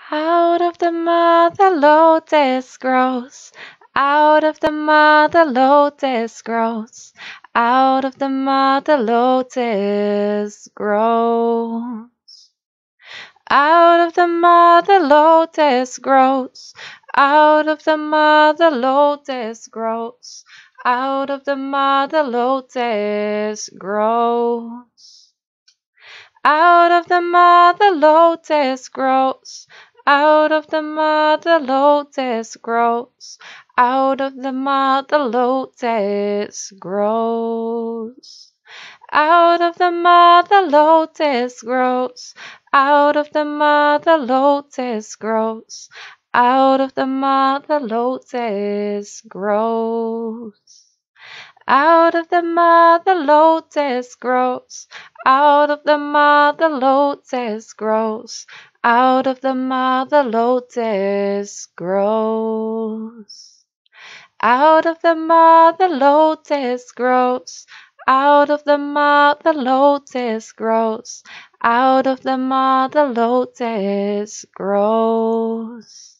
Out of the mother lotus grows, out of the mother lotus grows, out of the mother lotus grows. Out of the mother lotus grows, out of the mother lotus grows, out of the mother lotus grows. Out of the mother lotus grows, out of the mother lotus grows, out of the mother lotus grows. Out of the mother lotus grows, out of the mother lotus grows, out of the mother lotus grows. Out of the mother lotus grows, out of the mother lotus grows, out of the mother lotus grows. Out of the mother lotus grows, out of the mother lotus grows, out of the mother lotus grows.